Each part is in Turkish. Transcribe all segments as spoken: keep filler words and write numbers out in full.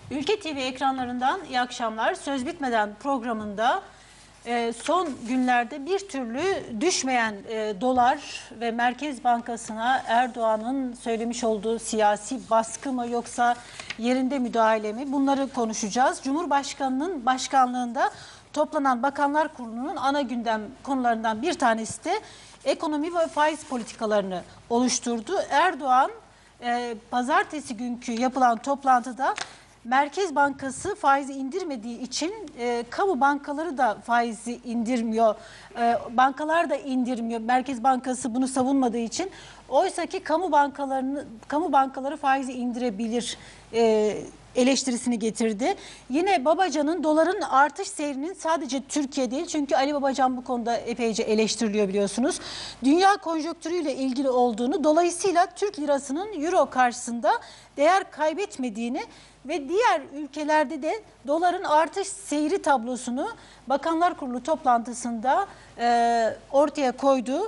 Ülke T V ekranlarından iyi akşamlar. Söz Bitmeden programında e, son günlerde bir türlü düşmeyen e, dolar ve Merkez Bankası'na Erdoğan'ın söylemiş olduğu siyasi baskı mı yoksa yerinde müdahale mi? Bunları konuşacağız. Cumhurbaşkanı'nın başkanlığında toplanan Bakanlar Kurulu'nun ana gündem konularından bir tanesi de ekonomi ve faiz politikalarını oluşturdu. Erdoğan e, pazartesi günkü yapılan toplantıda Merkez Bankası faizi indirmediği için e, kamu bankaları da faizi indirmiyor. E, bankalar da indirmiyor. Merkez Bankası bunu savunmadığı için. Oysa ki kamu bankalarını kamu bankaları faizi indirebilir e, eleştirisini getirdi. Yine Babacan'ın doların artış seyrinin sadece Türkiye değil, çünkü Ali Babacan bu konuda epeyce eleştiriliyor biliyorsunuz. Dünya konjonktürüyle ilgili olduğunu, dolayısıyla Türk lirasının euro karşısında değer kaybetmediğini ve diğer ülkelerde de doların artış seyri tablosunu Bakanlar Kurulu toplantısında e, ortaya koyduğu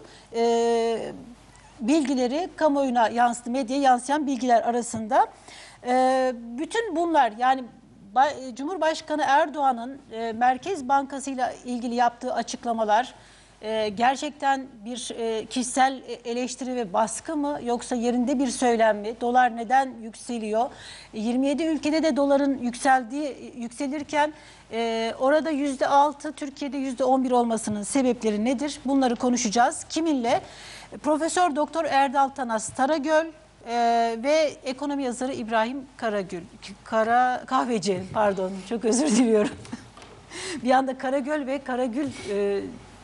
e, bilgileri kamuoyuna yansıdı, medyaya yansıyan bilgiler arasında. E, bütün bunlar, yani Cumhurbaşkanı Erdoğan'ın e, Merkez Bankası ile ilgili yaptığı açıklamalar e, gerçekten bir e, kişisel eleştiri ve baskı mı yoksa yerinde bir söylem mi? Dolar neden yükseliyor? yirmi yedi ülkede de doların yükseldiği yükselirken e, orada yüzde altı, Türkiye'de yüzde on bir olmasının sebepleri nedir? Bunları konuşacağız. Kiminle? Profesör Doktor Erdal Tanas Taragöl Ee, ve ekonomi yazarı İbrahim Karagül, Kara Kahveci, pardon, çok özür diliyorum. Bir anda Karagöl ve Karagül e,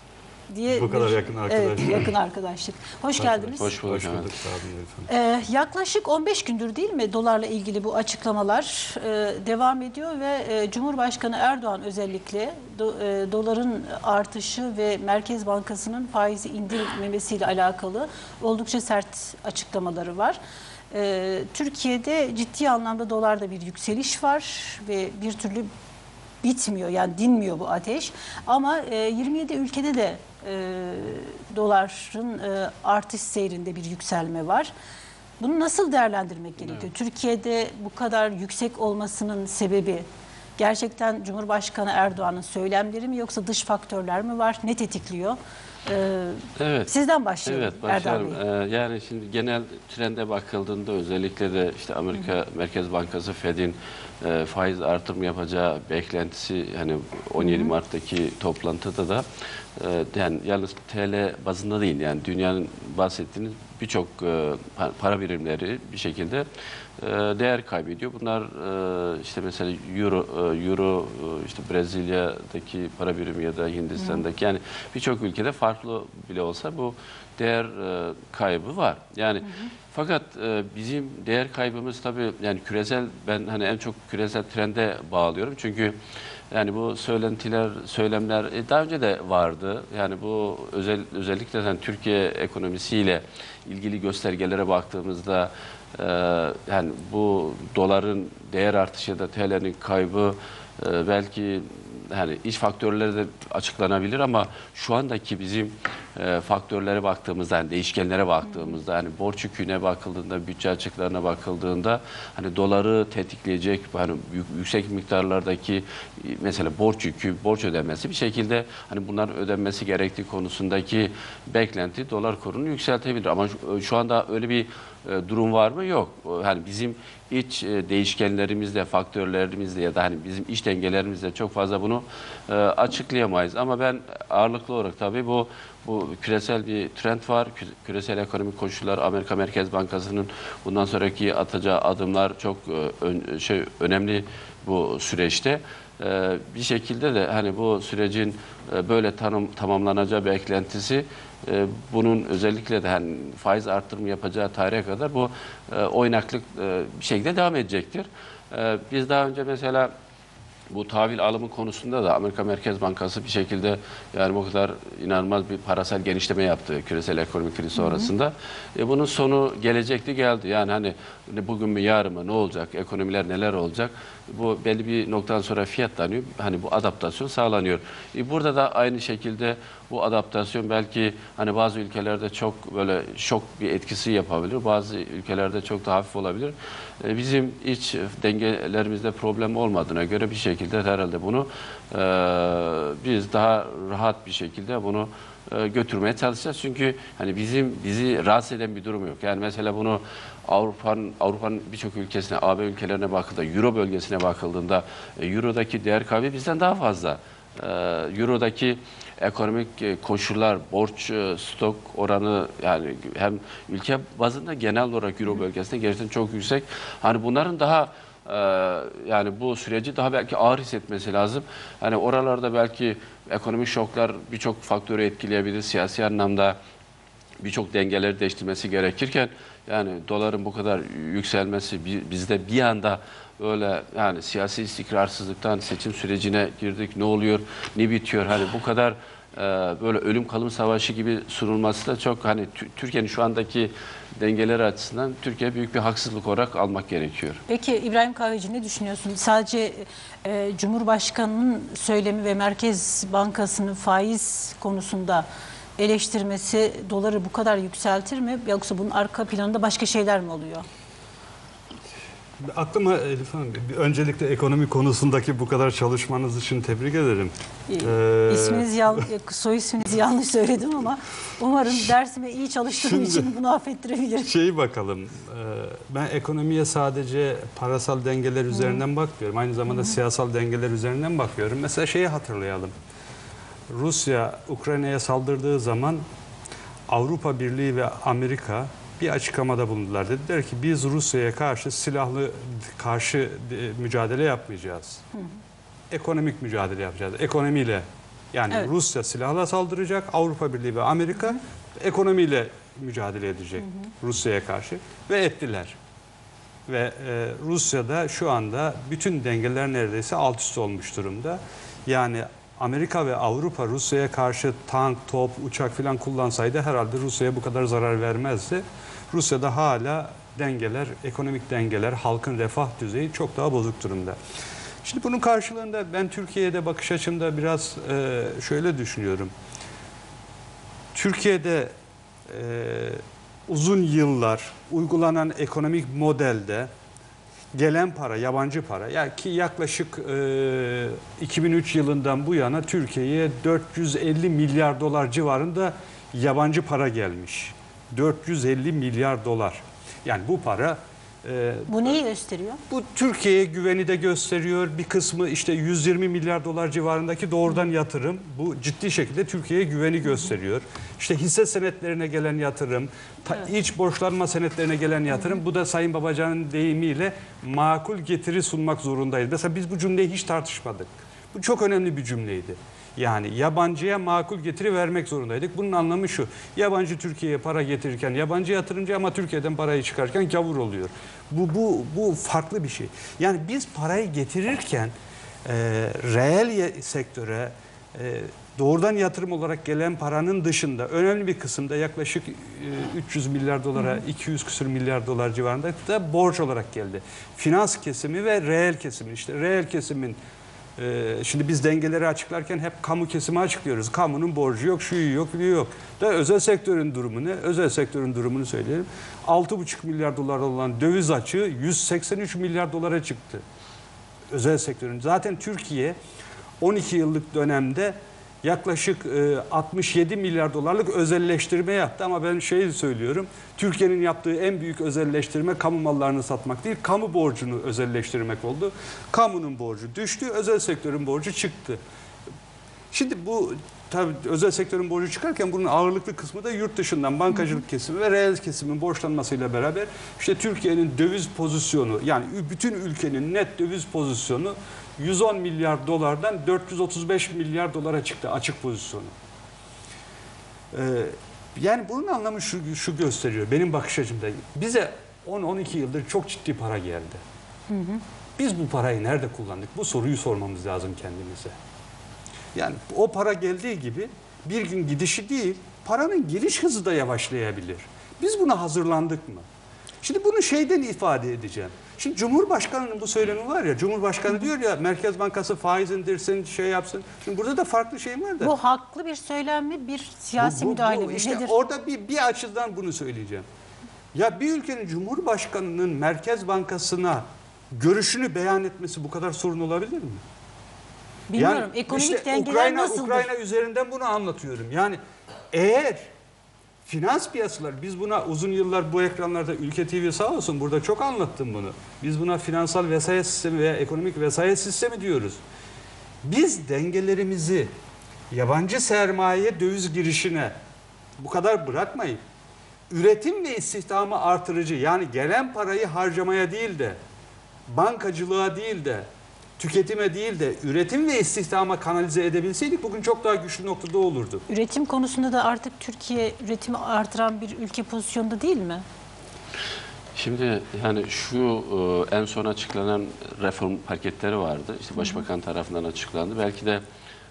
diye bu kadar bir, yakın arkadaşlık. Evet, yakın arkadaşlık. Hoş geldiniz. Hoş bulduk. Hoş bulduk. Sağ olun. Ee, yaklaşık on beş gündür değil mi dolarla ilgili bu açıklamalar e, devam ediyor ve e, Cumhurbaşkanı Erdoğan özellikle do, e, doların artışı ve Merkez Bankası'nın faizi indirmemesiyle alakalı oldukça sert açıklamaları var. E, Türkiye'de ciddi anlamda dolarda bir yükseliş var ve bir türlü bitmiyor, yani dinmiyor bu ateş. Ama e, yirmi yedi ülkede de e, doların e, artış seyrinde bir yükselme var. Bunu nasıl değerlendirmek gerekiyor? Evet. Türkiye'de bu kadar yüksek olmasının sebebi gerçekten Cumhurbaşkanı Erdoğan'ın söylemleri mi yoksa dış faktörler mi var? Ne tetikliyor? Ee, evet. Sizden başlayalım. Evet, başlayalım. Ee, yani şimdi genel trende bakıldığında özellikle de işte Amerika Hı-hı. Merkez Bankası Fed'in e, faiz artırım yapacağı beklentisi, hani on yedi Hı-hı. Mart'taki toplantıda da e, yani yalnız T L bazında değil, yani dünyanın bahsettiğiniz birçok e, para birimleri bir şekilde e, değer kaybediyor. Bunlar e, işte mesela Euro, e, Euro e, işte Brezilya'daki para birimi ya da Hindistan'daki, Hı. yani birçok ülkede farklı bile olsa bu değer e, kaybı var. Yani Hı. fakat e, bizim değer kaybımız tabii yani küresel, ben hani en çok küresel trende bağlıyorum. Çünkü yani bu söylentiler, söylemler e, daha önce de vardı. Yani bu özel, özellikle yani Türkiye ekonomisiyle ilgili göstergelere baktığımızda e, yani bu doların değer artışı ya da T L'nin kaybı e, belki yani iç faktörleri de açıklanabilir ama şu andaki bizim e, faktörlere baktığımızda, yani değişkenlere baktığımızda, hani borç yüküne bakıldığında, bütçe açıklarına bakıldığında hani doları tetikleyecek hani yüksek miktarlardaki mesela borç yükü, borç ödenmesi bir şekilde hani bunların ödenmesi gerektiği konusundaki beklenti dolar kurunu yükseltebilir. Ama şu, şu anda öyle bir e, durum var mı? Yok. Yani bizim iç e, değişkenlerimizle, faktörlerimizle ya da hani bizim iç dengelerimizle çok fazla bunu e, açıklayamayız. Ama ben ağırlıklı olarak tabii bu bu küresel bir trend var. Küresel ekonomik koşullar, Amerika Merkez Bankası'nın bundan sonraki atacağı adımlar çok e, ön, şey önemli bu süreçte. E, bir şekilde de hani bu sürecin e, böyle tanım, tamamlanacağı beklentisi, e, bunun özellikle de hani faiz artırımı yapacağı tarihe kadar bu e, oynaklık e, bir şekilde devam edecektir. E, biz daha önce mesela bu tahvil alımı konusunda da Amerika Merkez Bankası bir şekilde yani bu kadar inanılmaz bir parasal genişleme yaptı küresel ekonomik kriz sonrasında. E bunun sonu gelecekti, geldi. Yani hani bugün mü yarın mı ne olacak, ekonomiler neler olacak? Bu belli bir noktadan sonra fiyatlanıyor. Hani bu adaptasyon sağlanıyor. E burada da aynı şekilde bu adaptasyon belki hani bazı ülkelerde çok böyle şok bir etkisi yapabilir. Bazı ülkelerde çok daha hafif olabilir. E, bizim iç dengelerimizde problem olmadığına göre bir şekilde herhalde bunu e, biz daha rahat bir şekilde bunu e, götürmeye çalışacağız. Çünkü hani bizim bizi rahatsız eden bir durum yok. Yani mesela bunu Avrupa'nın Avrupa'nın birçok ülkesine, A B ülkelerine bakıldığında, Euro bölgesine bakıldığında e, Euro'daki değer kaybı bizden daha fazla. E, Euro'daki ekonomik e, koşullar, borç, e, stok oranı yani hem ülke bazında genel olarak Euro bölgesinde gerçekten çok yüksek. Hani bunların daha e, yani bu süreci daha belki ağır hissetmesi lazım. Hani oralarda belki ekonomik şoklar birçok faktörü etkileyebilir. Siyasi anlamda birçok dengeleri değiştirmesi gerekirken yani doların bu kadar yükselmesi bizde bir anda öyle yani siyasi istikrarsızlıktan seçim sürecine girdik. Ne oluyor, ne bitiyor? Hani bu kadar e, böyle ölüm kalım savaşı gibi sunulması da çok hani Türkiye'nin şu andaki dengeleri açısından Türkiye büyük bir haksızlık olarak almak gerekiyor. Peki İbrahim Kahveci ne düşünüyorsun? Sadece e, Cumhurbaşkanı'nın söylemi ve Merkez Bankası'nın faiz konusunda eleştirmesi doları bu kadar yükseltir mi? Yoksa bunun arka planında başka şeyler mi oluyor? Aklıma Elif Hanım, öncelikle ekonomi konusundaki bu kadar çalışmanız için tebrik ederim. Ee, İsminiz yan, soy isminizi yanlış söyledim ama umarım dersime iyi çalıştığım Şimdi, için bunu affettirebilirim. Şeyi bakalım, ben ekonomiye sadece parasal dengeler üzerinden Hı. bakmıyorum. Aynı zamanda Hı. siyasal dengeler üzerinden bakıyorum. Mesela şeyi hatırlayalım. Rusya Ukrayna'ya saldırdığı zaman Avrupa Birliği ve Amerika bir açıklamada bulundular. Dediler ki biz Rusya'ya karşı silahlı karşı mücadele yapmayacağız. Hı hı. Ekonomik mücadele yapacağız. Ekonomiyle yani evet. Rusya silahla saldıracak, Avrupa Birliği ve Amerika hı hı. ekonomiyle mücadele edecek Rusya'ya karşı ve ettiler. Ve e, Rusya'da şu anda bütün dengeler neredeyse alt üst olmuş durumda. Yani Amerika ve Avrupa Rusya'ya karşı tank, top, uçak falan kullansaydı herhalde Rusya'ya bu kadar zarar vermezdi. Rusya'da hala dengeler, ekonomik dengeler, halkın refah düzeyi çok daha bozuk durumda. Şimdi bunun karşılığında ben Türkiye'de bakış açımda biraz e, şöyle düşünüyorum. Türkiye'de e, uzun yıllar uygulanan ekonomik modelde gelen para, yabancı para, yani ki yaklaşık e, iki bin üç yılından bu yana Türkiye'ye dört yüz elli milyar dolar civarında yabancı para gelmiş. dört yüz elli milyar dolar. Yani bu para... E, bu neyi gösteriyor? Bu Türkiye'ye güveni de gösteriyor. Bir kısmı işte yüz yirmi milyar dolar civarındaki doğrudan yatırım. Bu ciddi şekilde Türkiye'ye güveni gösteriyor. İşte hisse senetlerine gelen yatırım, evet. iç borçlanma senetlerine gelen yatırım. Hı hı. Bu da Sayın Babacan'ın deyimiyle makul getiri sunmak zorundayız. Mesela biz bu cümleyi hiç tartışmadık. Bu çok önemli bir cümleydi. Yani yabancıya makul getiri vermek zorundaydık. Bunun anlamı şu: yabancı Türkiye'ye para getirirken yabancı yatırımcı ama Türkiye'den parayı çıkarken gavur oluyor. Bu bu bu farklı bir şey. Yani biz parayı getirirken e, reel sektöre e, doğrudan yatırım olarak gelen paranın dışında önemli bir kısımda yaklaşık e, üç yüz milyar dolara, iki yüz küsur milyar dolar civarında da borç olarak geldi. Finans kesimi ve reel kesimi. İşte reel kesimin Ee, şimdi biz dengeleri açıklarken hep kamu kesimi açıklıyoruz. Kamunun borcu yok, şu yok, bu yok. Da özel sektörün durumu ne? Özel sektörün durumunu söyleyelim. altı buçuk milyar dolar olan döviz açığı yüz seksen üç milyar dolara çıktı. Özel sektörün. Zaten Türkiye on iki yıllık dönemde yaklaşık e, altmış yedi milyar dolarlık özelleştirme yaptı. Ama ben şey söylüyorum, Türkiye'nin yaptığı en büyük özelleştirme kamu mallarını satmak değil, kamu borcunu özelleştirmek oldu. Kamunun borcu düştü, özel sektörün borcu çıktı. Şimdi bu tabii özel sektörün borcu çıkarken bunun ağırlıklı kısmı da yurt dışından bankacılık kesimi ve reel kesimin borçlanmasıyla beraber işte Türkiye'nin döviz pozisyonu, yani bütün ülkenin net döviz pozisyonu yüz on milyar dolardan dört yüz otuz beş milyar dolara çıktı açık pozisyonu. Ee, yani bunun anlamı şu, şu gösteriyor benim bakış açımda. Bize on on iki yıldır çok ciddi para geldi. Hı hı. Biz bu parayı nerede kullandık? Bu soruyu sormamız lazım kendimize. Yani o para geldiği gibi bir gün gidişi değil, paranın geliş hızı da yavaşlayabilir. Biz buna hazırlandık mı? Şimdi bunu şeyden ifade edeceğim. Şimdi Cumhurbaşkanı'nın bu söylemi var ya, Cumhurbaşkanı diyor ya Merkez Bankası faiz indirsin, şey yapsın. Şimdi burada da farklı şey var da. Bu haklı bir söylem mi, bir siyasi Bu- bu- müdahale bu mi? işte Nedir? orada bir, bir açıdan bunu söyleyeceğim. Ya bir ülkenin Cumhurbaşkanı'nın Merkez Bankası'na görüşünü beyan etmesi bu kadar sorun olabilir mi? Bilmiyorum. Ekonomik işte dengeler Ukrayna, nasıldır? Ukrayna üzerinden bunu anlatıyorum. Yani eğer finans piyasalar, biz buna uzun yıllar bu ekranlarda Ülke T V sağ olsun burada çok anlattım bunu. Biz buna finansal vesayet sistemi veya ekonomik vesayet sistemi diyoruz. Biz dengelerimizi yabancı sermaye döviz girişine bu kadar bırakmayıp üretim ve istihdamı artırıcı, yani gelen parayı harcamaya değil de bankacılığa değil de tüketime değil de üretim ve istihdama kanalize edebilseydik bugün çok daha güçlü noktada olurdu. Üretim konusunda da artık Türkiye üretimi artıran bir ülke pozisyonda değil mi? Şimdi yani şu e, en son açıklanan reform paketleri vardı. İşte Başbakan tarafından açıklandı. Belki de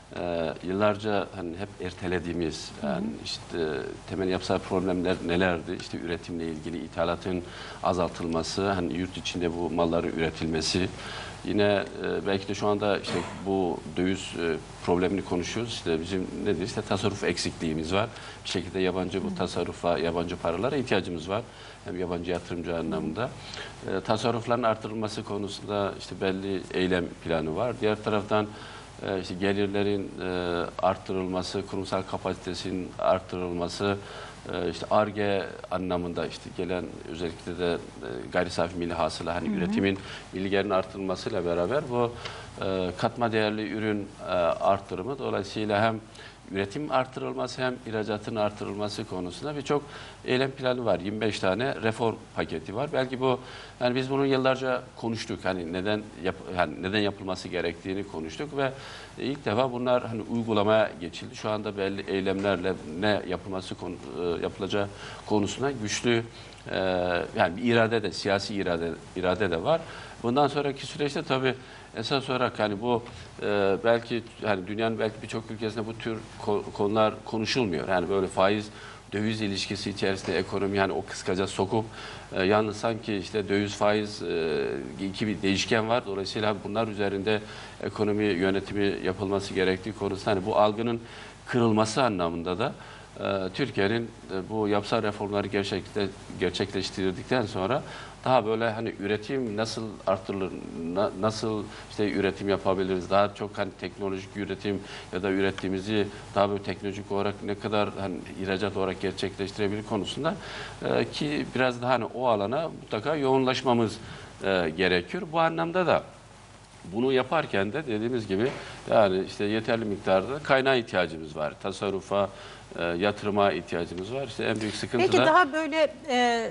e, yıllarca hani hep ertelediğimiz yani işte temel yapısal problemler nelerdi? İşte üretimle ilgili ithalatın azaltılması, hani yurt içinde bu malların üretilmesi. Yine e, belki de şu anda işte bu döviz e, problemini konuşuyoruz. İşte bizim nedir? İşte tasarruf eksikliğimiz var. Bir şekilde yabancı bu tasarrufa, yabancı paralara ihtiyacımız var. Hem yabancı yatırımcı anlamında. E, tasarrufların artırılması konusunda işte belli eylem planı var. Diğer taraftan e, işte gelirlerin e, arttırılması, kurumsal kapasitesinin arttırılması, e, işte Ar-Ge anlamında işte gelen özellikle de e, gayri safi milli hasıla hani hı hı. üretimin milli gelirin arttırılmasıyla beraber bu e, katma değerli ürün e, arttırımı dolayısıyla hem üretim artırılması hem ihracatın artırılması konusunda birçok eylem planı var. yirmi beş tane reform paketi var. Belki bu yani biz bunu yıllarca konuştuk. Hani neden yap, hani neden yapılması gerektiğini konuştuk ve ilk defa bunlar hani uygulamaya geçildi. Şu anda belli eylemlerle ne yapılması konu, yapılacağı konusunda güçlü e, yani bir irade de siyasi irade irade de var. Bundan sonraki süreçte tabii esas olarak hani bu e, belki hani dünyanın belki birçok ülkesinde bu tür ko konular konuşulmuyor. Yani böyle faiz döviz ilişkisi içerisinde ekonomi yani o kıskaca sokup e, yalnız sanki işte döviz faiz e, iki bir değişken var. Dolayısıyla bunlar üzerinde ekonomi yönetimi yapılması gerektiği konusunda hani bu algının kırılması anlamında da e, Türkiye'nin e, bu yapısal reformları gerçekle, gerçekleştirdikten sonra daha böyle hani üretim nasıl artırılır, na, nasıl işte üretim yapabiliriz, daha çok hani teknolojik üretim ya da ürettiğimizi daha böyle teknolojik olarak ne kadar hani ihracat olarak gerçekleştirebilir konusunda e, ki biraz daha hani o alana mutlaka yoğunlaşmamız e, gerekiyor. Bu anlamda da bunu yaparken de dediğimiz gibi yani işte yeterli miktarda kaynağa ihtiyacımız var. Tasarrufa, e, yatırıma ihtiyacımız var. İşte en büyük sıkıntı Peki da... daha böyle e,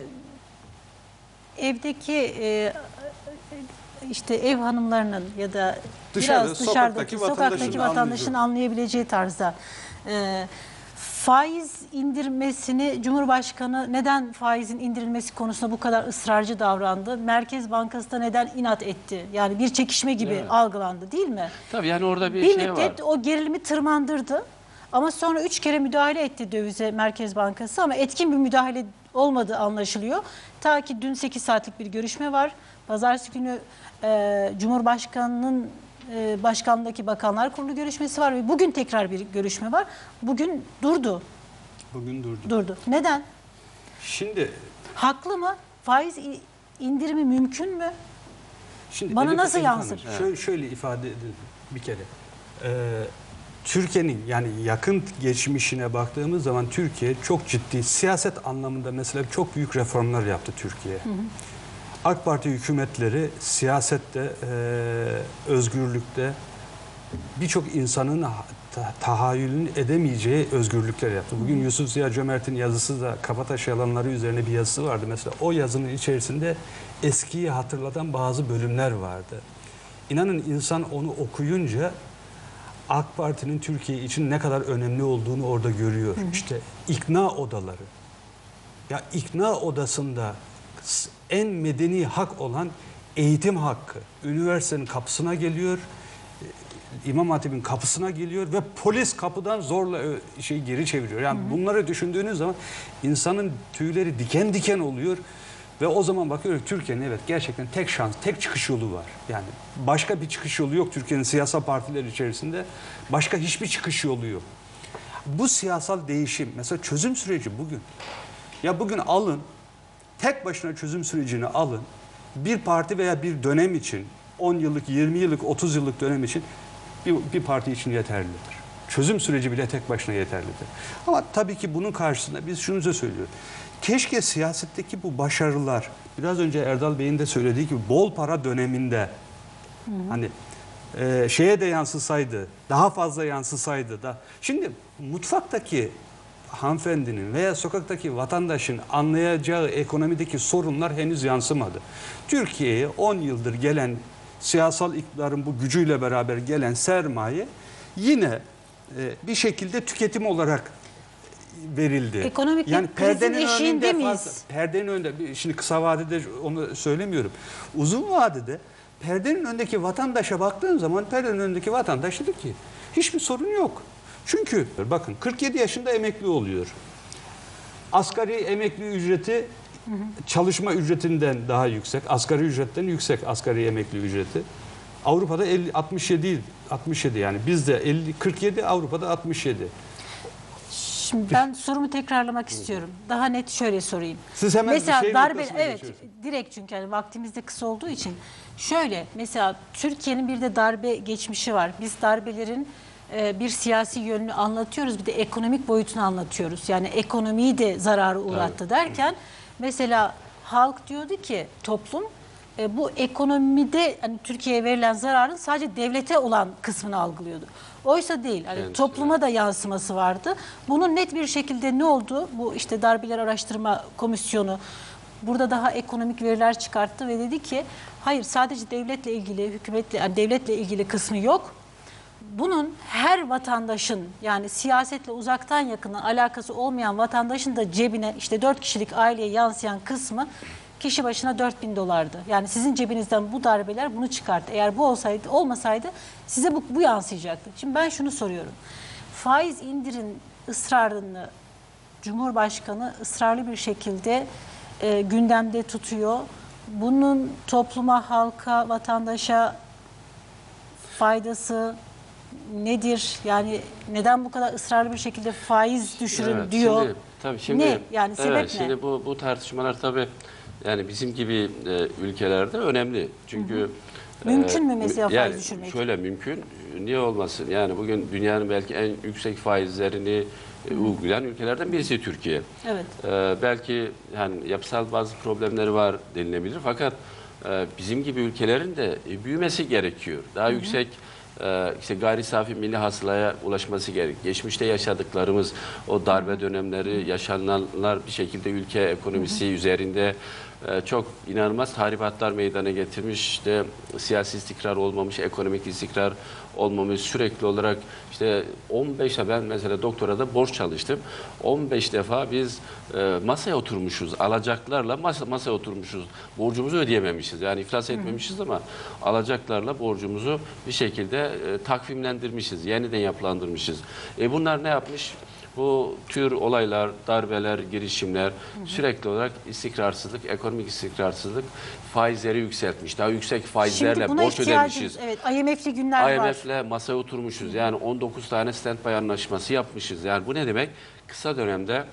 evdeki e, işte ev hanımlarının ya da Dışarıda, biraz dışarıdaki sokaktaki sokaktaki vatandaşın vatandaşın anlayabileceği tarzda e, faiz indirmesini Cumhurbaşkanı neden faizin indirilmesi konusunda bu kadar ısrarcı davrandı? Merkez Bankası da neden inat etti? Yani bir çekişme gibi Evet. algılandı değil mi? Tabii yani orada bir, Bir şey var. müddet o gerilimi tırmandırdı ama sonra üç kere müdahale etti dövize Merkez Bankası ama etkin bir müdahale olmadığı anlaşılıyor. Ta ki dün sekiz saatlik bir görüşme var. Pazartesi günü e, Cumhurbaşkanı'nın e, başkanlığındaki Bakanlar Kurulu görüşmesi var ve bugün tekrar bir görüşme var. Bugün durdu. Bugün durdu. Durdu. Neden? Şimdi Haklı mı? Faiz indirimi mümkün mü? Şimdi Bana Elif- nasıl Elif yansır? Hanım, şöyle, şöyle ifade edin bir kere. Ee, Türkiye'nin yani yakın geçmişine baktığımız zaman Türkiye çok ciddi siyaset anlamında mesela çok büyük reformlar yaptı Türkiye. Hı hı. AK Parti hükümetleri siyasette, e, özgürlükte birçok insanın ta tahayyülünü edemeyeceği özgürlükler yaptı. Bugün hı hı. Yusuf Ziya Cömert'in yazısı da Kabataş yalanları üzerine bir yazısı vardı. Mesela o yazının içerisinde eskiyi hatırlatan bazı bölümler vardı. İnanın insan onu okuyunca AK Parti'nin Türkiye için ne kadar önemli olduğunu orada görüyor. Hı hı. İşte ikna odaları. Ya ikna odasında en medeni hak olan eğitim hakkı. Üniversitenin kapısına geliyor, İmam Hatip'in kapısına geliyor ve polis kapıdan zorla şey geri çeviriyor. Yani hı hı. bunları düşündüğünüz zaman insanın tüyleri diken diken oluyor. Ve o zaman bakıyoruz Türkiye'nin evet gerçekten tek şans, tek çıkış yolu var. Yani başka bir çıkış yolu yok Türkiye'nin siyasal partiler içerisinde. Başka hiçbir çıkış yolu yok. Bu siyasal değişim, mesela çözüm süreci bugün. Ya bugün alın, tek başına çözüm sürecini alın. Bir parti veya bir dönem için, on yıllık, yirmi yıllık, otuz yıllık dönem için bir, bir parti için yeterlidir. Çözüm süreci bile tek başına yeterlidir. Ama tabii ki bunun karşısında biz şunu da söylüyoruz. Keşke siyasetteki bu başarılar, biraz önce Erdal Bey'in de söylediği gibi bol para döneminde hı hı. hani e, şeye de yansısaydı, daha fazla yansısaydı da. Şimdi mutfaktaki hanımefendinin veya sokaktaki vatandaşın anlayacağı ekonomideki sorunlar henüz yansımadı. Türkiye'ye on yıldır gelen siyasal iktidarın bu gücüyle beraber gelen sermaye yine e, bir şekilde tüketim olarak verildi. Ekonomik yani krizin eşiğinde miyiz? Fazla, perdenin önünde, şimdi kısa vadede onu söylemiyorum. Uzun vadede perdenin önündeki vatandaşa baktığın zaman perdenin önündeki vatandaş dedi ki hiçbir sorun yok. Çünkü bakın kırk yedi yaşında emekli oluyor. Asgari emekli ücreti hı hı. çalışma ücretinden daha yüksek. Asgari ücretten yüksek asgari emekli ücreti. Avrupa'da elli, altmış yedi, altmış yedi yani bizde elli, kırk yedi, Avrupa'da altmış yedi. Şimdi ben sorumu tekrarlamak istiyorum. Daha net şöyle sorayım. Siz hemen mesela şey darbe evet direkt çünkü yani vaktimiz de kısa olduğu için şöyle mesela Türkiye'nin bir de darbe geçmişi var. Biz darbelerin e, bir siyasi yönünü anlatıyoruz, bir de ekonomik boyutunu anlatıyoruz. Yani ekonomiyi de zarara uğrattı evet. derken mesela halk diyordu ki toplum e, bu ekonomide hani Türkiye'ye verilen zararın sadece devlete olan kısmını algılıyordu. Oysa değil. Yani evet, topluma evet. da yansıması vardı. Bunun net bir şekilde ne oldu? Bu işte Darbeler Araştırma Komisyonu burada daha ekonomik veriler çıkarttı ve dedi ki hayır sadece devletle ilgili, hükümetle, yani devletle ilgili kısmı yok. Bunun her vatandaşın yani siyasetle uzaktan yakından alakası olmayan vatandaşın da cebine işte dört kişilik aileye yansıyan kısmı kişi başına dört bin dolardı. Yani sizin cebinizden bu darbeler bunu çıkarttı. Eğer bu olsaydı, olmasaydı size bu, bu yansıyacaktı. Şimdi ben şunu soruyorum. Faiz indirin ısrarını Cumhurbaşkanı ısrarlı bir şekilde e, gündemde tutuyor. Bunun topluma, halka, vatandaşa faydası nedir? Yani neden bu kadar ısrarlı bir şekilde faiz düşürün evet, diyor? Şimdi, tabii şimdi, ne? Yani sebep evet, ne? Şimdi bu, bu tartışmalar tabii yani bizim gibi e, ülkelerde önemli. Çünkü hı hı. Mümkün mü mesela e, yani faiz düşürmek? Şöyle mümkün. Niye olmasın? Yani bugün dünyanın belki en yüksek faizlerini e, uygulayan ülkelerden birisi Türkiye. Evet. E, belki yani yapısal bazı problemleri var denilebilir. Fakat e, bizim gibi ülkelerin de e, büyümesi gerekiyor. Daha hı hı. yüksek e, işte gayri safi milli hasılaya ulaşması gerek. Geçmişte yaşadıklarımız, o darbe dönemleri, yaşananlar bir şekilde ülke ekonomisi hı hı. üzerinde çok inanılmaz tahribatlar meydana getirmiş. İşte siyasi istikrar olmamış, ekonomik istikrar olmamış. Sürekli olarak işte on beş ben mesela doktorada borç çalıştım. on beş defa biz e, masaya oturmuşuz. Alacaklarla masa, masaya oturmuşuz. Borcumuzu ödeyememişiz. Yani iflas etmemişiz ama alacaklarla borcumuzu bir şekilde e, takvimlendirmişiz. Yeniden yapılandırmışız. E bunlar ne yapmış? Bu tür olaylar, darbeler, girişimler hı hı. sürekli olarak istikrarsızlık, ekonomik istikrarsızlık faizleri yükseltmiş. Daha yüksek faizlerle borç ödemişiz. Evet, I M F'li günler I M var. I M F'le masaya oturmuşuz. Yani on dokuz tane standby anlaşması yapmışız. Yani bu ne demek? Kısa dönemde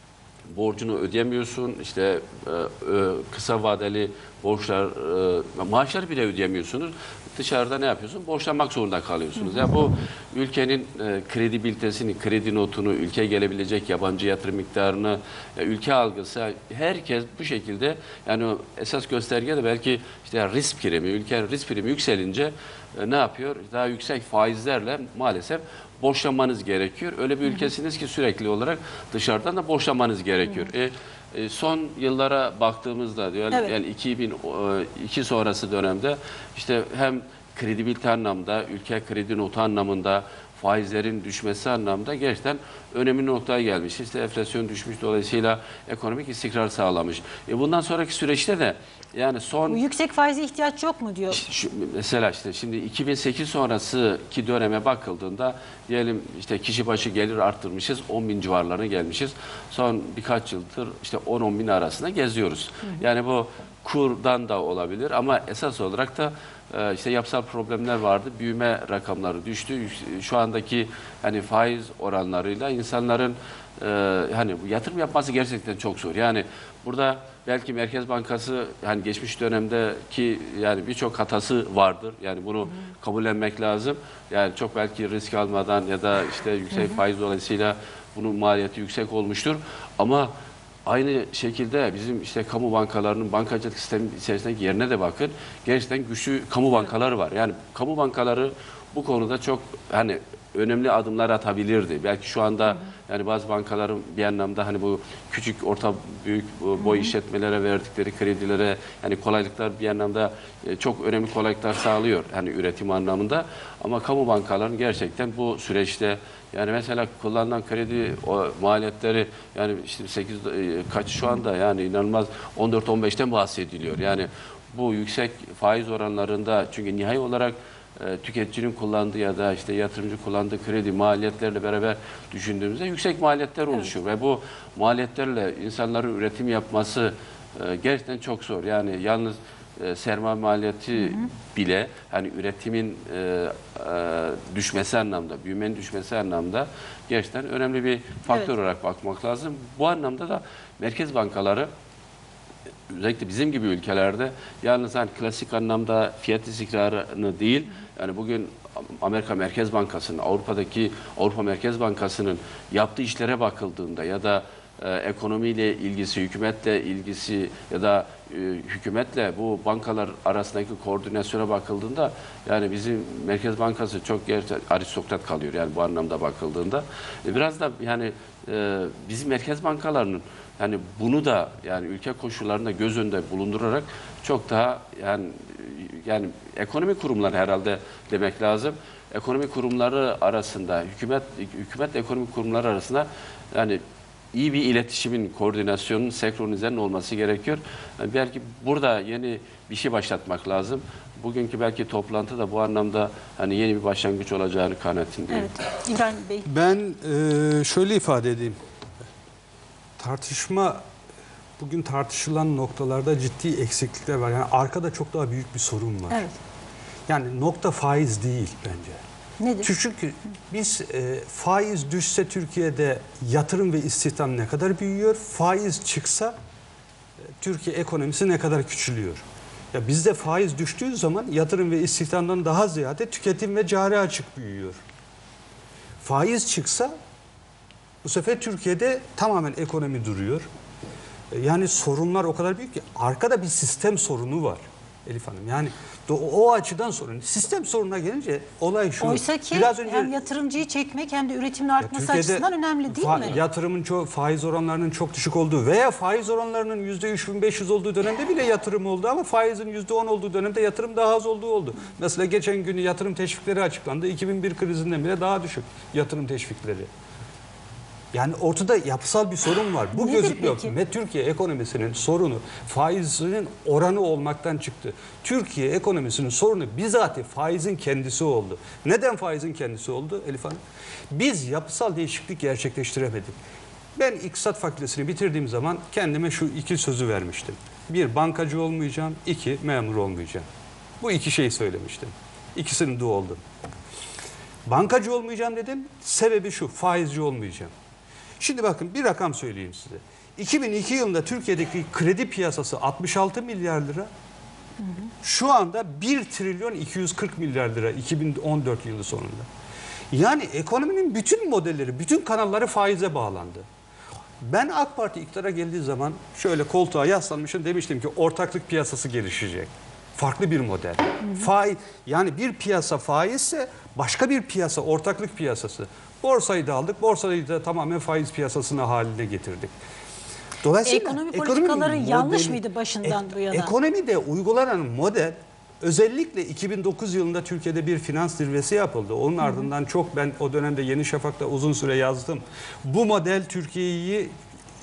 borcunu ödeyemiyorsun. İşte e, e, kısa vadeli borçlar, e, maaşları bile ödeyemiyorsunuz. Dışarıda ne yapıyorsun? Borçlanmak zorunda kalıyorsunuz. Yani bu ülkenin e, kredibilitesini, kredi notunu, ülkeye gelebilecek yabancı yatırım miktarını, e, ülke algısı herkes bu şekilde yani esas gösterge de belki işte risk primi, ülkenin risk primi yükselince e, ne yapıyor? Daha yüksek faizlerle maalesef borçlanmanız gerekiyor. Öyle bir ülkesiniz ki sürekli olarak dışarıdan da borçlanmanız gerekiyor. E, e, son yıllara baktığımızda diyor evet. yani iki bin iki sonrası dönemde işte hem kredibilite anlamda, ülke kredi notu anlamında, faizlerin düşmesi anlamda gerçekten önemli noktaya gelmiş. İşte enflasyon düşmüş, dolayısıyla ekonomik istikrar sağlamış. E bundan sonraki süreçte de Yani son Bu yüksek faize ihtiyaç yok mu diyor. Şu, mesela işte şimdi iki bin sekiz sonrasıki döneme bakıldığında diyelim işte kişi başı gelir arttırmışız, on bin civarlarına gelmişiz. Son birkaç yıldır işte on on bin arasında geziyoruz. Hı hı. Yani bu kurdan da olabilir ama esas olarak da e, işte yapısal problemler vardı. Büyüme rakamları düştü. Şu andaki hani faiz oranlarıyla insanların e, hani yatırım yapması gerçekten çok zor. Yani burada belki Merkez Bankası hani geçmiş dönemdeki yani birçok hatası vardır. Yani bunu hı hı. kabullenmek lazım. Yani çok belki risk almadan ya da işte yüksek hı hı. faiz dolayısıyla bunun maliyeti yüksek olmuştur. Ama aynı şekilde bizim işte kamu bankalarının bankacılık sistemi içerisindeki yerine de bakın. Gerçekten güçlü kamu bankaları var. Yani kamu bankaları bu konuda çok hani önemli adımlar atabilirdi. Belki şu anda hı hı. yani bazı bankaların bir anlamda hani bu küçük, orta, büyük boy hı hı. işletmelere verdikleri kredilere yani kolaylıklar bir anlamda çok önemli kolaylıklar sağlıyor. Hani üretim anlamında. Ama kamu bankaların gerçekten bu süreçte yani mesela kullanılan kredi o maliyetleri yani işte sekiz kaç şu anda yani inanılmaz on dört on beşten bahsediliyor. Yani bu yüksek faiz oranlarında çünkü nihai olarak e, tüketicinin kullandığı ya da işte yatırımcı kullandığı kredi maliyetlerle beraber düşündüğümüzde yüksek maliyetler oluşuyor. Evet. Ve bu maliyetlerle insanların üretim yapması e, gerçekten çok zor. Yani yalnız e, sermaye maliyeti hı hı. bile hani üretimin e, e, düşmesi anlamda, büyümenin düşmesi anlamda gerçekten önemli bir faktör evet. olarak bakmak lazım. Bu anlamda da merkez bankaları özellikle bizim gibi ülkelerde yalnız hani klasik anlamda fiyat istikrarını değil, yani bugün Amerika Merkez Bankası'nın, Avrupa'daki Avrupa Merkez Bankası'nın yaptığı işlere bakıldığında ya da e, ekonomiyle ilgisi, hükümetle ilgisi ya da e, hükümetle bu bankalar arasındaki koordinasyona bakıldığında yani bizim Merkez Bankası çok gerçekten aristokrat kalıyor yani bu anlamda bakıldığında. E, biraz da yani e, bizim merkez bankalarının yani bunu da yani ülke koşullarında göz önünde bulundurarak çok daha yani yani ekonomi kurumları herhalde demek lazım. Ekonomi kurumları arasında hükümet hükümet ekonomi kurumları arasında yani iyi bir iletişimin, koordinasyonun, senkronizenin olması gerekiyor. Yani belki burada yeni bir şey başlatmak lazım. Bugünkü belki toplantı da bu anlamda hani yeni bir başlangıç olacağını kanaatindeyim. Evet. İbrahim Bey. Ben e, şöyle ifade edeyim. Tartışma bugün tartışılan noktalarda ciddi eksiklikler var. Yani arkada çok daha büyük bir sorun var. Evet. Yani nokta faiz değil bence. Nedir? Çünkü biz e, faiz düşse Türkiye'de yatırım ve istihdam ne kadar büyüyor? Faiz çıksa e, Türkiye ekonomisi ne kadar küçülüyor? Ya bizde faiz düştüğü zaman yatırım ve istihdamdan daha ziyade tüketim ve cari açık büyüyor. Faiz çıksa bu sefer Türkiye'de tamamen ekonomi duruyor. Yani sorunlar o kadar büyük ki arkada bir sistem sorunu var Elif Hanım. Yani o, o açıdan sorun. Sistem sorununa gelince olay şu. Oysa ki biraz önce, hem yatırımcıyı çekmek hem de üretimin artması Türkiye'de açısından önemli değil mi? Yatırımın çok, faiz oranlarının çok düşük olduğu veya faiz oranlarının yüzde üç bin beş yüz olduğu dönemde bile yatırım oldu ama faizin yüzde on olduğu dönemde yatırım daha az olduğu oldu. Mesela geçen gün yatırım teşvikleri açıklandı. iki bin bir krizinden bile daha düşük yatırım teşvikleri. Yani ortada yapısal bir sorun var. Bu Nedir gözükmüyor. peki? Ve Türkiye ekonomisinin sorunu faizinin oranı olmaktan çıktı. Türkiye ekonomisinin sorunu bizatihi faizin kendisi oldu. Neden faizin kendisi oldu Elif Hanım? Biz yapısal değişiklik gerçekleştiremedik. Ben İktisat Fakültesini bitirdiğim zaman kendime şu iki sözü vermiştim. Bir, bankacı olmayacağım. İki, memur olmayacağım. Bu iki şeyi söylemiştim. İkisini de oldum. Bankacı olmayacağım dedim. Sebebi şu, faizci olmayacağım. Şimdi bakın bir rakam söyleyeyim size. iki bin iki yılında Türkiye'deki kredi piyasası altmış altı milyar lira. Hı hı. Şu anda bir trilyon iki yüz kırk milyar lira iki bin on dört yılı sonunda. Yani ekonominin bütün modelleri, bütün kanalları faize bağlandı. Ben AK Parti iktidara geldiği zaman şöyle koltuğa yaslanmışım demiştim ki ortaklık piyasası gelişecek. Farklı bir model. Hı hı. Faiz, yani bir piyasa faizse başka bir piyasa ortaklık piyasası. Borsayı da aldık. Borsayı da tamamen faiz piyasasına haline getirdik. Dolayısıyla ekonomi politikaları ekonomi yanlış modeli, mıydı başından ek, bu yana? Ekonomide uygulanan model özellikle iki bin dokuz yılında Türkiye'de bir finans zirvesi yapıldı. Onun hı hı. ardından çok ben o dönemde Yeni Şafak'ta uzun süre yazdım. Bu model Türkiye'yi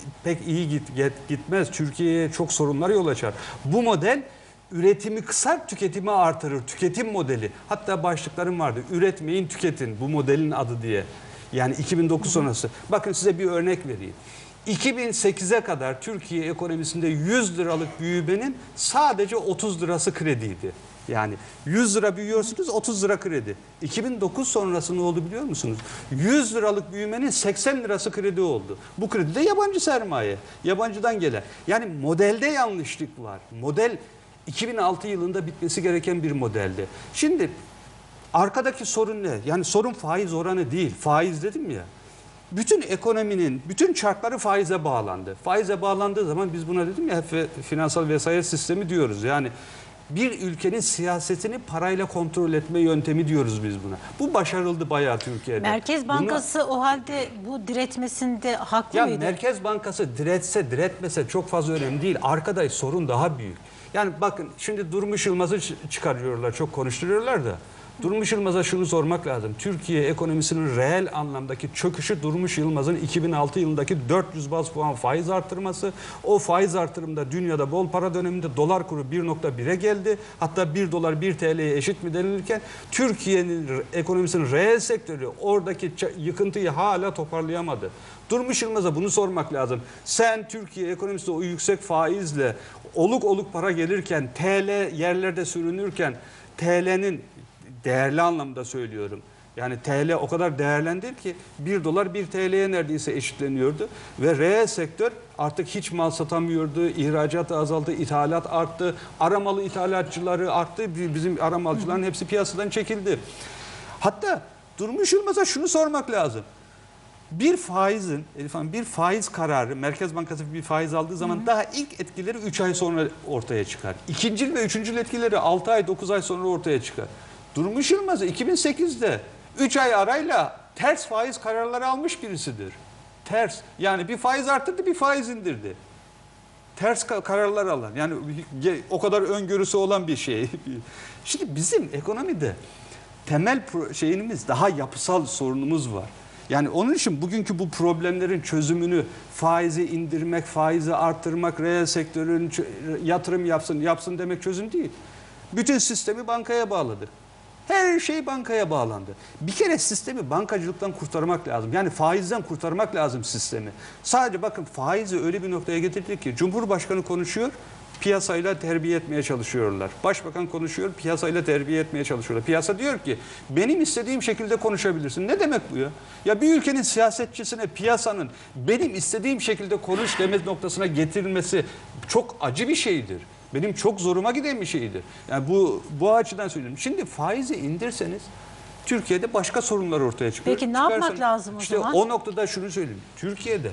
pek iyi git, gitmez. Türkiye'ye çok sorunlar yol açar. Bu model üretimi kısar, tüketimi artırır. Tüketim modeli. Hatta başlıklarım vardı. Üretmeyin, tüketin. Bu modelin adı diye. Yani iki bin dokuz sonrası. Bakın size bir örnek vereyim. iki bin sekize kadar Türkiye ekonomisinde yüz liralık büyümenin sadece otuz lirası krediydi. Yani yüz lira büyüyorsunuz, otuz lira kredi. iki bin dokuz sonrası ne oldu biliyor musunuz? yüz liralık büyümenin seksen lirası kredi oldu. Bu kredi de yabancı sermaye. Yabancıdan gelen. Yani modelde yanlışlık var. Model iki bin altı yılında bitmesi gereken bir modeldi. Şimdi arkadaki sorun ne? Yani sorun faiz oranı değil. Faiz dedim ya. Bütün ekonominin bütün çarkları faize bağlandı. Faize bağlandığı zaman biz buna dedim ya hep finansal vesayet sistemi diyoruz. Yani bir ülkenin siyasetini parayla kontrol etme yöntemi diyoruz biz buna. Bu başarıldı bayağı Türkiye'de. Merkez Bankası buna, o halde bu diretmesinde haklı ya mıydı? Merkez Bankası diretse diretmese çok fazla önemli değil. Arkada sorun daha büyük. Yani bakın şimdi Durmuş Yılmaz'ı çıkarıyorlar, çok konuşturuyorlar da. Durmuş Yılmaz'a şunu sormak lazım. Türkiye ekonomisinin reel anlamdaki çöküşü Durmuş Yılmaz'ın iki bin altı yılındaki dört yüz baz puan faiz artırması. O faiz artırımında dünyada bol para döneminde dolar kuru bir nokta bire geldi. Hatta bir dolar bir T L'ye eşit mi denilirken Türkiye'nin ekonomisinin reel sektörü oradaki yıkıntıyı hala toparlayamadı. Durmuş Yılmaz'a bunu sormak lazım. Sen Türkiye ekonomisinde o yüksek faizle oluk oluk para gelirken T L yerlerde sürünürken T L'nin değerli anlamda söylüyorum. Yani T L o kadar değerlendi ki bir dolar bir T L'ye neredeyse eşitleniyordu. Ve reel sektör artık hiç mal satamıyordu. İhracat azaldı, ithalat arttı. Aramalı ithalatçıları arttı. Bizim aramalcıların hepsi piyasadan çekildi. Hatta Durmuş Yılmaz'a şunu sormak lazım. Bir faizin, Elif Hanım, bir faiz kararı, Merkez Bankası bir faiz aldığı zaman hı hı. daha ilk etkileri üç ay sonra ortaya çıkar. İkincil ve üçüncül etkileri altı ay, dokuz ay sonra ortaya çıkar. Durmuş Yılmaz iki bin sekizde üç ay arayla ters faiz kararları almış birisidir. Ters. Yani bir faiz arttırdı, bir faiz indirdi. Ters kararlar alan. Yani o kadar öngörüsü olan bir şey. Şimdi bizim ekonomide temel şeyimiz daha yapısal sorunumuz var. Yani onun için bugünkü bu problemlerin çözümünü faizi indirmek, faizi arttırmak, reel sektörün yatırım yapsın, yapsın demek çözüm değil. Bütün sistemi bankaya bağladı. Her şey bankaya bağlandı. Bir kere sistemi bankacılıktan kurtarmak lazım. Yani faizden kurtarmak lazım sistemi. Sadece bakın faizi öyle bir noktaya getirdik ki Cumhurbaşkanı konuşuyor, piyasayla terbiye etmeye çalışıyorlar. Başbakan konuşuyor, piyasayla terbiye etmeye çalışıyorlar. Piyasa diyor ki benim istediğim şekilde konuşabilirsin. Ne demek bu ya? Ya bir ülkenin siyasetçisine piyasanın benim istediğim şekilde konuş demek noktasına getirilmesi çok acı bir şeydir. Benim çok zoruma giden bir şeydir. Yani bu bu açıdan söylüyorum. Şimdi faizi indirseniz Türkiye'de başka sorunlar ortaya çıkıyor. Peki ne yapmak lazım o işte zaman? O noktada şunu söyleyeyim. Türkiye'de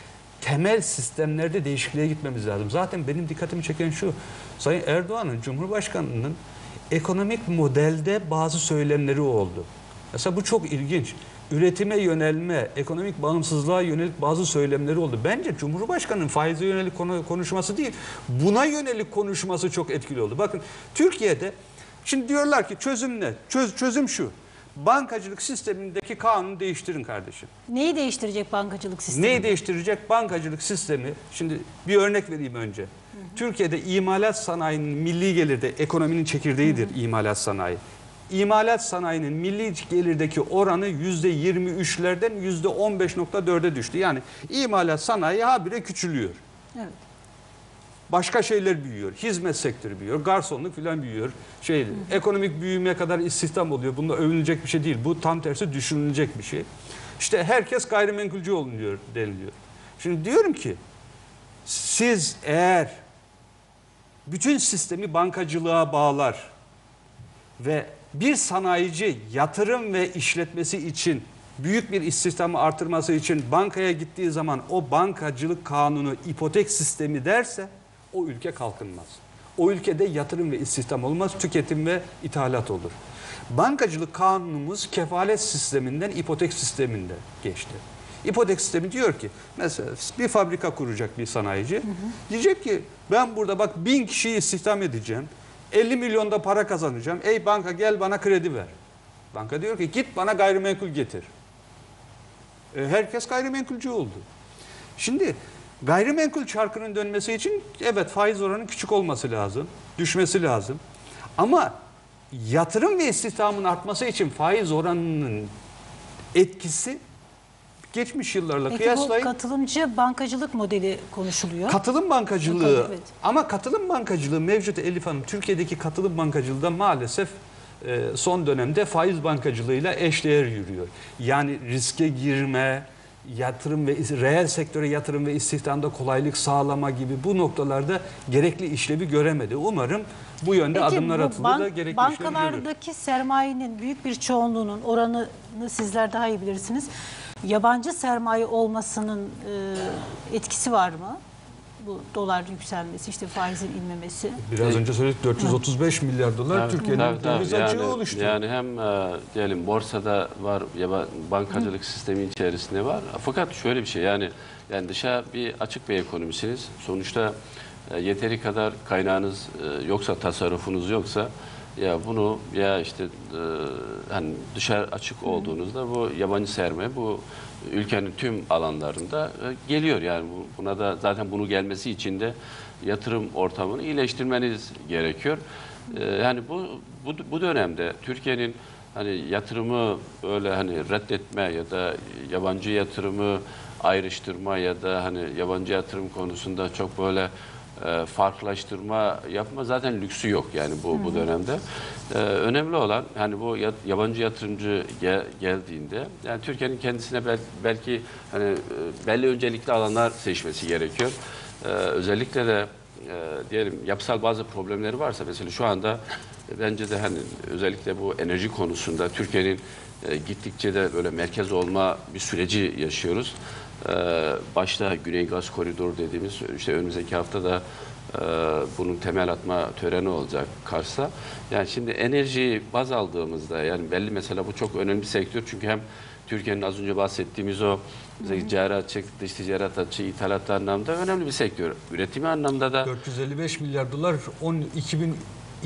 temel sistemlerde değişikliğe gitmemiz lazım. Zaten benim dikkatimi çeken şu. Sayın Erdoğan'ın, Cumhurbaşkanı'nın ekonomik modelde bazı söylemleri oldu. Mesela bu çok ilginç. Üretime yönelme, ekonomik bağımsızlığa yönelik bazı söylemleri oldu. Bence Cumhurbaşkanı'nın faize yönelik konuşması değil, buna yönelik konuşması çok etkili oldu. Bakın Türkiye'de şimdi diyorlar ki çözüm ne? Çöz, çözüm şu. Bankacılık sistemindeki kanunu değiştirin kardeşim. Neyi değiştirecek bankacılık sistemi? Neyi değiştirecek bankacılık sistemi? Şimdi bir örnek vereyim önce. Hı hı. Türkiye'de imalat sanayinin milli gelirde ekonominin çekirdeğidir, hı hı. imalat sanayi. İmalat sanayinin milli gelirdeki oranı yüzde yirmi üçlerden yüzde on beş nokta dörde düştü. Yani imalat sanayi habire küçülüyor. Evet. Başka şeyler büyüyor. Hizmet sektörü büyüyor. Garsonluk falan büyüyor. Şey, hı hı. Ekonomik büyümeye kadar istihdam oluyor. Bunda övünecek bir şey değil. Bu tam tersi düşünülecek bir şey. İşte herkes gayrimenkulcü olun diyor, deniliyor. Şimdi diyorum ki siz eğer bütün sistemi bankacılığa bağlar ve bir sanayici yatırım ve işletmesi için büyük bir istihdamı artırması için bankaya gittiği zaman o bankacılık kanunu ipotek sistemi derse o ülke kalkınmaz. O ülkede yatırım ve istihdam olmaz, tüketim ve ithalat olur. Bankacılık kanunumuz kefalet sisteminden ipotek sisteminde geçti. İpotek sistemi diyor ki mesela bir fabrika kuracak bir sanayici. Hı hı. Diyecek ki ben burada bak bin kişiyi istihdam edeceğim. elli milyonda para kazanacağım. Ey banka gel bana kredi ver. Banka diyor ki git bana gayrimenkul getir. E, herkes gayrimenkulcü oldu. Şimdi Gayrimenkul çarkının dönmesi için evet faiz oranının küçük olması lazım, düşmesi lazım. Ama yatırım ve istihdamın artması için faiz oranının etkisi geçmiş yıllarla Peki kıyaslayın. bu katılımcı bankacılık modeli konuşuluyor. Katılım bankacılığı Evet. ama katılım bankacılığı mevcut Elif Hanım. Türkiye'deki katılım bankacılığı da maalesef e, son dönemde faiz bankacılığıyla eşdeğer yürüyor. Yani riske girme, yatırım ve reel sektöre yatırım ve istihdamda kolaylık sağlama gibi bu noktalarda gerekli işlevi göremedi. Umarım bu yönde Peki, adımlar bu atıldı bank- da gerekli işlevi görür. bankalardaki sermayenin büyük bir çoğunluğunun oranını sizler daha iyi bilirsiniz. Yabancı sermaye olmasının e, etkisi var mı? Bu dolar yükselmesi, işte faizin inmemesi. Biraz önce söyledik dört yüz otuz beş milyar dolar Tabii, Türkiye'nin tabii, tabii. döviz açığı yani, oluştu. Yani hem e, diyelim borsada var ya da bankacılık sistemi içerisinde var. Fakat şöyle bir şey yani yani dışa bir açık bir ekonomisiniz. Sonuçta e, yeteri kadar kaynağınız e, yoksa, tasarrufunuz yoksa ya bunu ya işte e, hani dışarı açık olduğunuzda bu yabancı sermaye bu ülkenin tüm alanlarında e, geliyor. Yani bu, buna da zaten bunu gelmesi için de yatırım ortamını iyileştirmeniz gerekiyor. E, yani bu, bu bu dönemde Türkiye'nin hani yatırımı öyle hani reddetme ya da yabancı yatırımı ayrıştırma ya da hani yabancı yatırım konusunda çok böyle e, farklılaştırma yapma zaten lüksü yok yani bu bu dönemde. E, önemli olan hani bu yat, yabancı yatırımcı gel, geldiğinde yani Türkiye'nin kendisine bel, belki hani e, belli öncelikli alanlar seçmesi gerekiyor. E, özellikle de e, diyelim yapısal bazı problemleri varsa mesela şu anda e, bence de hani özellikle bu enerji konusunda Türkiye'nin e, gittikçe de böyle merkez olma bir süreci yaşıyoruz. Ee, başta Güney Gaz Koridoru dediğimiz işte önümüzdeki hafta da e, bunun temel atma töreni olacak Kars'ta. Yani şimdi enerjiyi baz aldığımızda yani belli mesela bu çok önemli bir sektör çünkü hem Türkiye'nin az önce bahsettiğimiz o ticaret açık, dış ticaret açığı, ithalat anlamda önemli bir sektör. Üretimi anlamda da dört yüz elli beş milyar dolar iki bin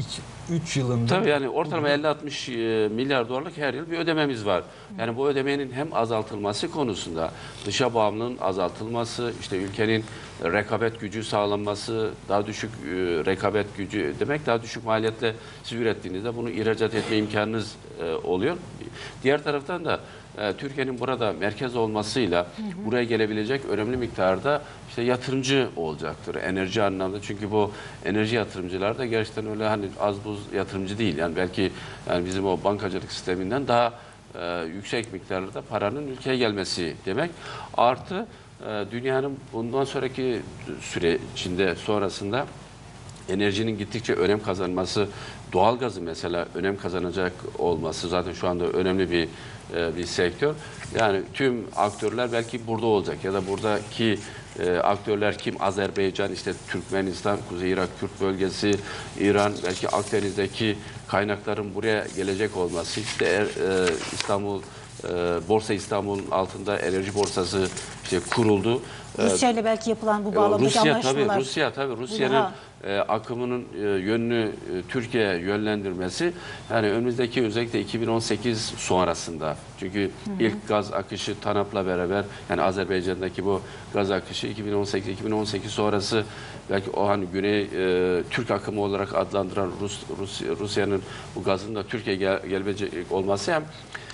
üç yılında. tabii yani ortalama elli altmış milyar dolarlık her yıl bir ödememiz var. Yani bu ödemenin hem azaltılması konusunda dışa bağımlılığın azaltılması, işte ülkenin rekabet gücü sağlanması, daha düşük e, rekabet gücü demek daha düşük maliyetle siz ürettiğinizde bunu ihracat etme imkanınız e, oluyor. Diğer taraftan da e, Türkiye'nin burada merkez olmasıyla hı hı. buraya gelebilecek önemli miktarda işte yatırımcı olacaktır enerji anlamda. Çünkü bu enerji yatırımcılar da gerçekten öyle hani az buz yatırımcı değil. Yani belki yani bizim o bankacılık sisteminden daha e, yüksek miktarda paranın ülkeye gelmesi demek. Artı e, dünyanın bundan sonraki sürecinde sonrasında enerjinin gittikçe önem kazanması, doğalgazı mesela önem kazanacak olması zaten şu anda önemli bir e, bir sektör. Yani tüm aktörler belki burada olacak ya da buradaki e, aktörler kim? Azerbaycan, işte Türkmenistan, Kuzey Irak, Kürt bölgesi, İran, belki Akdeniz'deki kaynakların buraya gelecek olması. İşte er, e, İstanbul e, Borsa İstanbul'un altında enerji borsası işte kuruldu. Rusya ile belki yapılan bu bağlamdaki Rusya anlaşmalar. tabii Rusya tabii Rusya'nın e, akımının e, yönünü e, Türkiye'ye yönlendirmesi yani önümüzdeki özellikle iki bin on sekiz sonrasında çünkü hı hı. ilk gaz akışı TANAP'la beraber yani Azerbaycan'daki bu gaz akışı iki bin on sekiz iki bin on sekiz sonrası belki o hani Güney e, Türk akımı olarak adlandıran Rus, Rus Rusya'nın bu gazın da Türkiye'ye gel, gelecek olması hem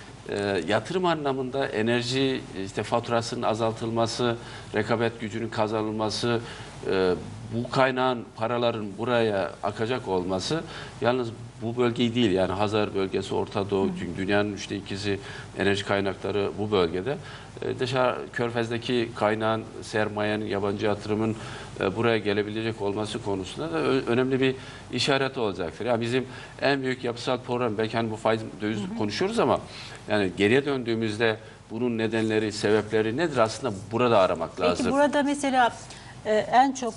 E, yatırım anlamında enerji işte faturasının azaltılması, rekabet gücünün kazanılması, e, bu kaynağın paraların buraya akacak olması yalnız bu bölgeyi değil yani Hazar bölgesi, Orta Doğu, çünkü dünyanın üçte ikisi enerji kaynakları bu bölgede. E, dışarı Körfez'deki kaynağın, sermayenin, yabancı yatırımın e, buraya gelebilecek olması konusunda da önemli bir işaret olacaktır. Yani bizim en büyük yapısal problem belki hani bu faiz döviz hı hı. konuşuyoruz ama yani geriye döndüğümüzde bunun nedenleri, sebepleri nedir aslında burada aramak lazım. Peki burada mesela e, en çok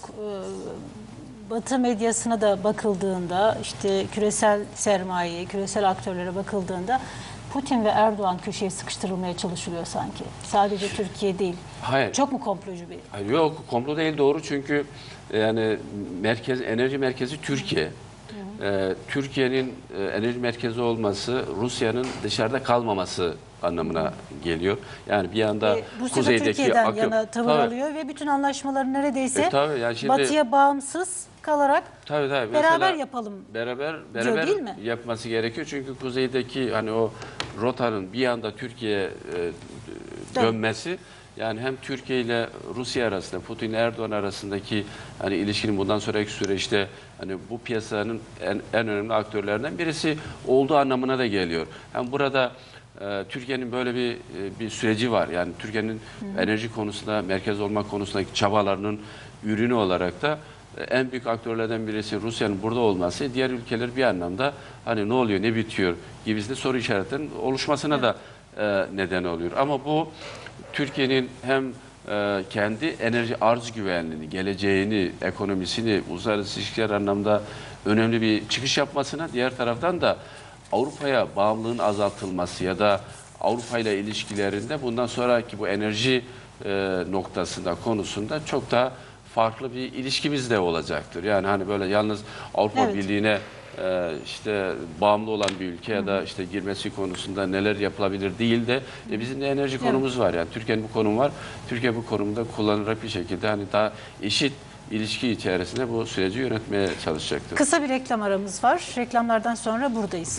e, Batı medyasına da bakıldığında işte küresel sermaye, küresel aktörlere bakıldığında Putin ve Erdoğan köşeye sıkıştırılmaya çalışılıyor sanki. Sadece Türkiye değil. Hayır. Çok mu komplocu bir? Hayır, yok komplo değil doğru çünkü yani merkez enerji merkezi Türkiye. Ee, Türkiye'nin e, enerji merkezi olması Rusya'nın dışarıda kalmaması anlamına geliyor. Yani bir yanda E, Rusya da kuzeydeki Türkiye'den akım- yana tavır Tabii. alıyor ve bütün anlaşmaları neredeyse E, tabii, yani şimdi- batıya bağımsız kalarak Tabii, tabii. beraber Mesela yapalım. Beraber beraber değil mi? yapması gerekiyor. Çünkü kuzeydeki hani o rotanın bir anda Türkiye'ye e, dönmesi, yani hem Türkiye ile Rusya arasında, Putin ile Erdoğan arasındaki hani ilişkinin bundan sonraki süreçte hani bu piyasanın en, en önemli aktörlerinden birisi olduğu anlamına da geliyor. Hem burada e, Türkiye'nin böyle bir e, bir süreci var. Yani Türkiye'nin enerji konusunda, merkez olmak konusundaki çabalarının ürünü olarak da e, en büyük aktörlerden birisi Rusya'nın burada olması, diğer ülkeler bir anlamda hani ne oluyor, ne bitiyor gibisinde soru işaretlerinin oluşmasına da e, neden oluyor. Ama bu Türkiye'nin hem e, kendi enerji arz güvenliğini, geleceğini, ekonomisini, uluslararası ilişkiler anlamda önemli bir çıkış yapmasına, diğer taraftan da Avrupa'ya bağımlılığın azaltılması ya da Avrupa ile ilişkilerinde bundan sonraki bu enerji e, noktasında, konusunda çok daha farklı bir ilişkimiz de olacaktır. Yani hani böyle yalnız Avrupa Evet. Birliği'ne e, işte bağımlı olan bir ülke ya da işte girmesi konusunda neler yapılabilir değil de e, bizim de enerji konumuz var. Yani Türkiye'nin bu konumu var. Türkiye bu konumda kullanarak bir şekilde hani daha eşit ilişki içerisinde bu süreci yönetmeye çalışacaktır. Kısa bir reklam aramız var. Reklamlardan sonra buradayız.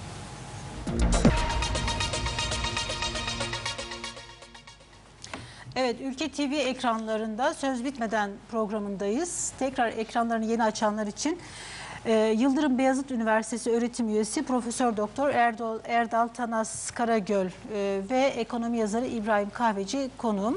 Evet, Ülke T V ekranlarında Söz Bitmeden programındayız. Tekrar ekranlarını yeni açanlar için e, Yıldırım Beyazıt Üniversitesi öğretim üyesi Profesör Doktor Erdal, Erdal Tanas Karagöl e, ve ekonomi yazarı İbrahim Kahveci konuğum.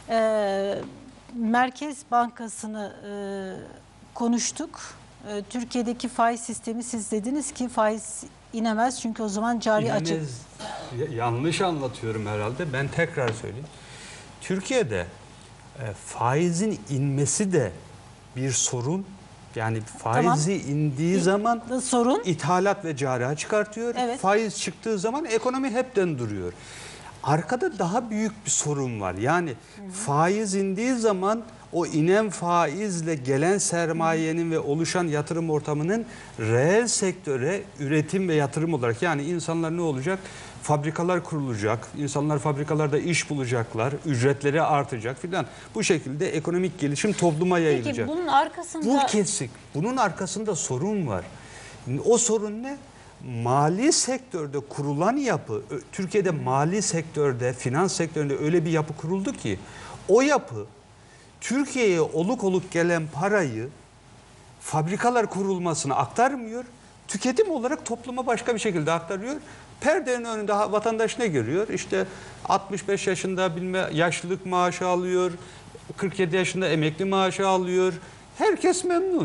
E, Merkez Bankası'nı e, konuştuk. E, Türkiye'deki faiz sistemi, siz dediniz ki faiz inemez çünkü o zaman cari Yani açık. y- yanlış anlatıyorum herhalde. Ben tekrar söyleyeyim. Türkiye'de e, faizin inmesi de bir sorun. Yani faizi indiği zaman Sorun. ithalat ve cari çıkartıyor. Evet. Faiz çıktığı zaman ekonomi hepten duruyor. Arkada daha büyük bir sorun var. Yani hı hı. faiz indiği zaman o inen faizle gelen sermayenin ve oluşan yatırım ortamının reel sektöre üretim ve yatırım olarak, yani insanlar ne olacak? Fabrikalar kurulacak, insanlar fabrikalarda iş bulacaklar, ücretleri artacak filan. Bu şekilde ekonomik gelişim topluma yayılacak. Peki bunun arkasında... Bu kesik. Bunun arkasında sorun var. O sorun ne? Mali sektörde kurulan yapı, Türkiye'de mali sektörde, finans sektöründe öyle bir yapı kuruldu ki o yapı Türkiye'ye oluk oluk gelen parayı fabrikalar kurulmasına aktarmıyor. Tüketim olarak topluma başka bir şekilde aktarıyor. Perdenin önünde vatandaş ne görüyor? İşte altmış beş yaşında bilme yaşlılık maaşı alıyor, kırk yedi yaşında emekli maaşı alıyor. Herkes memnun.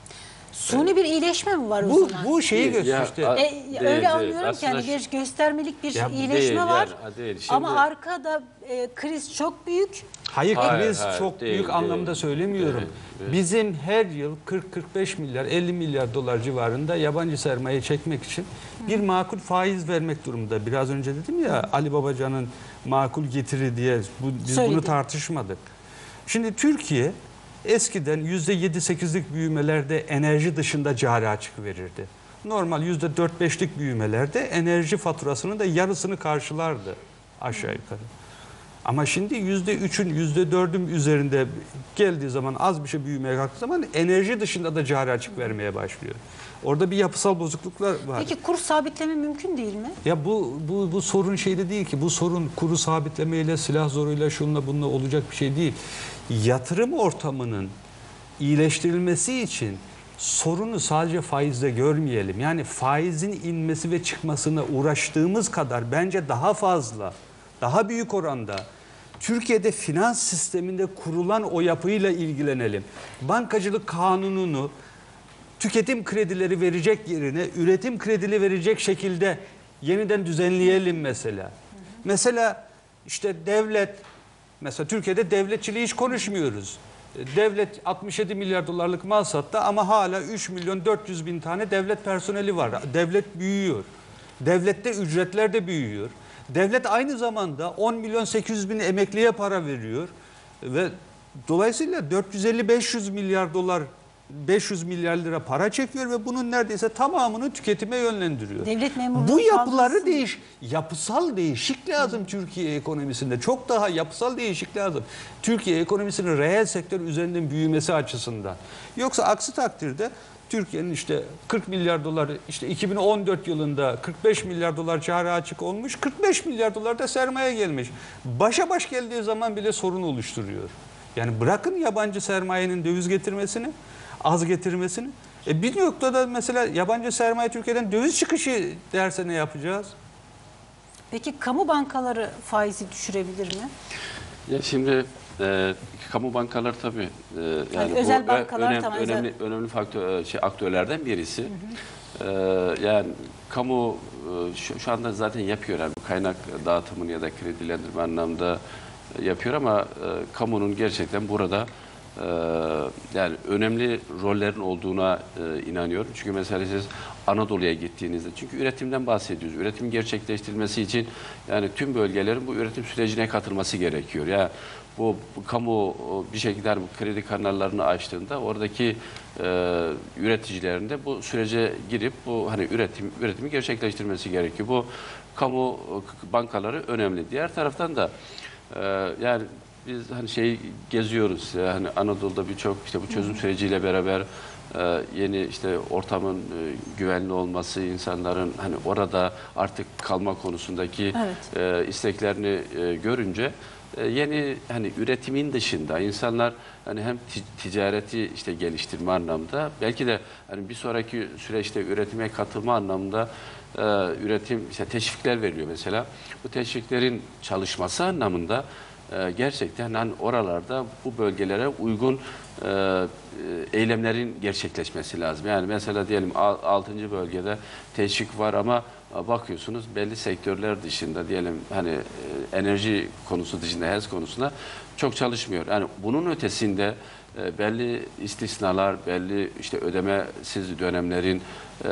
Suni bir iyileşme mi var Bu, o zaman? bu şeyi gösteriyor Ya, işte. a- E, Değil, öyle değil. anlıyorum ki hani Aslında bir göstermelik bir Ya, iyileşme değil, var. yani, değil. Şimdi- Ama arkada e, kriz çok büyük. Hayır, Hayır, kriz hayır, çok değil, büyük değil. anlamda söylemiyorum. Değil, değil. Bizim her yıl kırk kırk beş milyar, elli milyar dolar civarında yabancı sermaye çekmek için bir makul faiz vermek durumunda. Biraz önce dedim ya, Ali Babacan'ın makul getiri diye bu, biz Söyledi. bunu tartışmadık. Şimdi Türkiye eskiden yüzde yedi sekizlik büyümelerde enerji dışında cari açık verirdi. Normal yüzde dört beşlik büyümelerde enerji faturasının da yarısını karşılardı aşağı yukarı. Ama şimdi yüzde üçün, yüzde dördün üzerinde geldiği zaman, az bir şey büyümeye kalktığı zaman enerji dışında da cari açık vermeye başlıyor. Orada bir yapısal bozukluklar var. Peki kur sabitleme mümkün değil mi? Ya bu bu bu sorun şeyde değil ki. Bu sorun kuru sabitlemeyle, silah zoruyla, şununla bununla olacak bir şey değil. Yatırım ortamının iyileştirilmesi için sorunu sadece faizle görmeyelim. Yani faizin inmesi ve çıkmasına uğraştığımız kadar bence daha fazla, daha büyük oranda Türkiye'de finans sisteminde kurulan o yapıyla ilgilenelim. Bankacılık kanununu tüketim kredileri verecek yerine üretim kredileri verecek şekilde yeniden düzenleyelim mesela. Mesela işte devlet, mesela Türkiye'de devletçiliği hiç konuşmuyoruz. Devlet altmış yedi milyar dolarlık mal sattı ama hala üç milyon dört yüz bin tane devlet personeli var. Devlet büyüyor. Devlette ücretler de büyüyor. Devlet aynı zamanda on milyon sekiz yüz bin emekliye para veriyor ve dolayısıyla dört yüz elli beş yüz milyar dolar beş yüz milyar lira para çekiyor ve bunun neredeyse tamamını tüketime yönlendiriyor. Devlet memurluğu Bu yapıları fazlası. değiş, yapısal değişik lazım hmm. Türkiye ekonomisinde. Çok daha yapısal değişik lazım. Türkiye ekonomisinin reel sektör üzerinden büyümesi açısından. Yoksa aksi takdirde Türkiye'nin işte kırk milyar dolar, işte iki bin on dört yılında kırk beş milyar dolar cari açık olmuş, kırk beş milyar dolar da sermaye gelmiş. Başa baş geldiği zaman bile sorun oluşturuyor. Yani bırakın yabancı sermayenin döviz getirmesini, az getirmesini. E bir noktada mesela yabancı sermaye Türkiye'den döviz çıkışı derse ne yapacağız? Peki kamu bankaları faizi düşürebilir mi? Ya şimdi e, kamu bankaları tabii e, yani, yani özel bu bankalar önem, tamam, önemli özel... önemli faktör şey aktörlerden birisi. Hı hı. E, yani kamu e, şu, şu anda zaten yapıyor yani kaynak dağıtımını ya da kredilendirme anlamda yapıyor ama e, kamunun gerçekten burada e, yani önemli rollerin olduğuna e, inanıyorum. Çünkü mesela siz Anadolu'ya gittiğinizde, çünkü üretimden bahsediyoruz. Üretimin gerçekleştirilmesi için yani tüm bölgelerin bu üretim sürecine katılması gerekiyor. Yani bu, bu kamu bir şekilde hani bu kredi kanallarını açtığında oradaki e, üreticilerin de bu sürece girip bu hani üretim üretimi gerçekleştirmesi gerekiyor. Bu kamu bankaları önemli. Diğer taraftan da e, yani biz hani şey geziyoruz ya, hani Anadolu'da birçok işte bu çözüm süreciyle beraber e, yeni işte ortamın e, güvenli olması, insanların hani orada artık kalma konusundaki evet. e, isteklerini e, görünce e, yeni hani üretimin dışında insanlar hani hem ticareti işte geliştirme anlamda, belki de hani bir sonraki süreçte üretime katılma anlamda e, üretim işte teşvikler veriliyor mesela. Bu teşviklerin çalışması anlamında gerçekten hani oralarda bu bölgelere uygun e, eylemlerin gerçekleşmesi lazım. Yani mesela diyelim altıncı bölgede teşvik var ama bakıyorsunuz belli sektörler dışında diyelim hani enerji konusu dışında, H E S konusunda çok çalışmıyor. Yani bunun ötesinde e, belli istisnalar, belli işte ödemesiz dönemlerin e,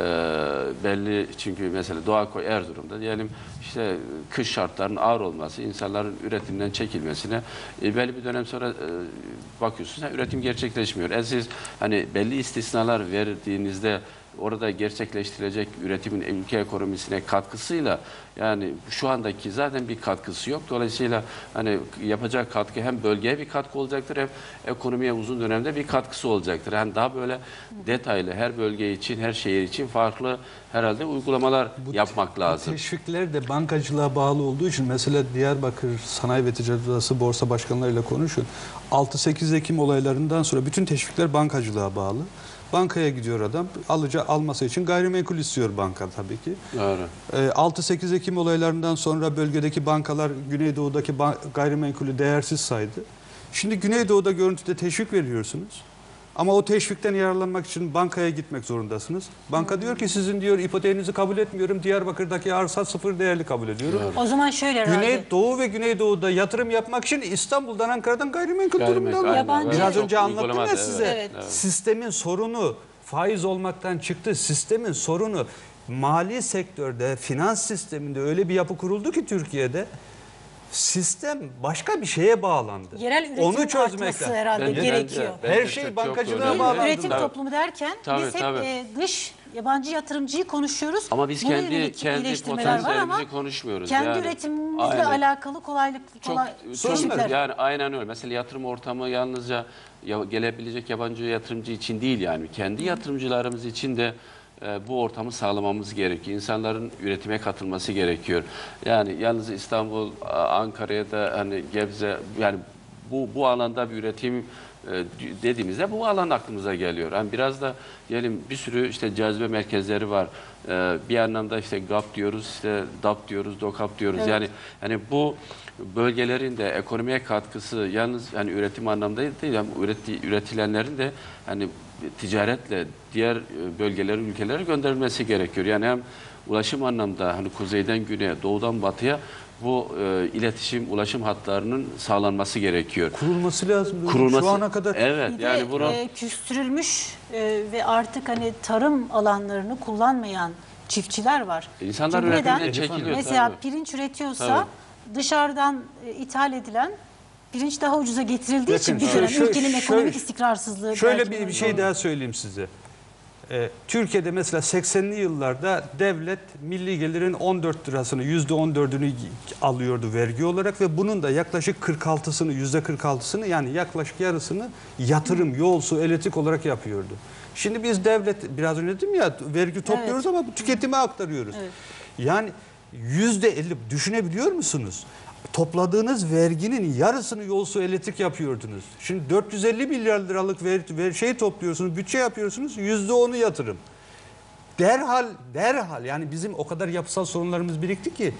belli, çünkü mesela Doğu Akkoy Erzurum'da diyelim işte kış şartlarının ağır olması, insanların üretimden çekilmesine e, belli bir dönem sonra e, bakıyorsunuz yani üretim gerçekleşmiyor. Yani siz hani belli istisnalar verdiğinizde orada gerçekleştirilecek üretimin ülke ekonomisine katkısıyla yani şu andaki zaten bir katkısı yok. Dolayısıyla hani yapacak katkı hem bölgeye bir katkı olacaktır hem ekonomiye uzun dönemde bir katkısı olacaktır. Yani daha böyle detaylı her bölge için, her şehir için farklı herhalde uygulamalar bu, yapmak lazım. Bu teşvikler de bankacılığa bağlı olduğu için mesela Diyarbakır Sanayi ve Ticaret Odası borsa başkanlarıyla konuşun. altı sekiz Ekim olaylarından sonra bütün teşvikler bankacılığa bağlı. Bankaya gidiyor adam, alıcı alması için gayrimenkul istiyor banka tabii ki. Doğru. altı sekiz Ekim olaylarından sonra bölgedeki bankalar Güneydoğu'daki gayrimenkulü değersiz saydı. Şimdi Güneydoğu'da görüntüde teşvik veriyorsunuz. Ama o teşvikten yararlanmak için bankaya gitmek zorundasınız. Banka diyor ki sizin diyor ipoteğinizi kabul etmiyorum. Diyarbakır'daki arsa sıfır değerli kabul ediyorum. Doğru. O zaman şöyle Güneydoğu ve Güneydoğu'da yatırım yapmak için İstanbul'dan, Ankara'dan gayrimenkul durumda. Yabancı- Biraz önce anlattım Uygulama ya da, size. evet. Evet. Sistemin sorunu faiz olmaktan çıktı. Sistemin sorunu mali sektörde, finans sisteminde öyle bir yapı kuruldu ki Türkiye'de sistem başka bir şeye bağlandı. Yerel üretim Onu çözmek artması lazım. herhalde Bence- gerekiyor. bence- Her bence şey çok bankacılığa önemli. bağlandı. Üretim Tabii. toplumu derken Tabii, biz hep tabii. e, dış yabancı yatırımcıyı konuşuyoruz. Ama biz Buna kendi yönelik kendi iyileştirmeler var ama potansiyelimizi konuşmuyoruz. kendi yani. üretimimizle Aynen. alakalı kolaylık Çok, kolay çok teşvikler. yani aynen öyle. Mesela yatırım ortamı yalnızca ya, gelebilecek yabancı yatırımcı için değil yani. Kendi yatırımcılarımız için de e, bu ortamı sağlamamız gerekiyor. İnsanların üretime katılması gerekiyor. Yani yalnız İstanbul, Ankara'ya da hani Gebze yani bu bu alanda bir üretim e, dediğimizde bu alan aklımıza geliyor. Yani biraz da diyelim bir sürü işte cazibe merkezleri var. E, bir anlamda işte G A P diyoruz, işte D A P diyoruz, D O K A P diyoruz. Evet. Yani hani bu bölgelerin de ekonomiye katkısı yalnız hani üretim anlamda değil, yani üreti, üretilenlerin de hani ticaretle diğer bölgelere, ülkelere gönderilmesi gerekiyor. Yani hem ulaşım anlamda hani kuzeyden güneye, doğudan batıya bu e, iletişim, ulaşım hatlarının sağlanması gerekiyor. Kurulması lazım. Kurulması, Şu ana kadar. Evet. Bir de Yani bunu e, küstürülmüş e, ve artık hani tarım alanlarını kullanmayan çiftçiler var. insanlar Çünkü neden? üretimden çekiliyor. Mesela tabii. pirinç üretiyorsa Tabii. dışarıdan e, ithal edilen pirinç daha ucuza getirildiği için Bakın, bir dönem şöyle- ülkenin şöyle- ekonomik istikrarsızlığı. Şöyle belki bir, bunu bir şey doğru. daha söyleyeyim size. Ee, Türkiye'de mesela seksenli yıllarda devlet milli gelirin on dört lirasını, yüzde on dördünü alıyordu vergi olarak ve bunun da yaklaşık kırk altısını, yüzde kırk altısını yani yaklaşık yarısını yatırım, yol, su, elektrik olarak yapıyordu. Şimdi biz devlet, biraz önce dedim ya, vergi topluyoruz ama bu tüketime aktarıyoruz. Evet. Yani yüzde elli düşünebiliyor musunuz? Topladığınız verginin yarısını yol, su, elektrik yapıyordunuz. Şimdi dört yüz elli milyar liralık ver, ver, şey topluyorsunuz, bütçe yapıyorsunuz, yüzde onu yatırım. Derhal, derhal yani bizim o kadar yapısal sorunlarımız birikti ki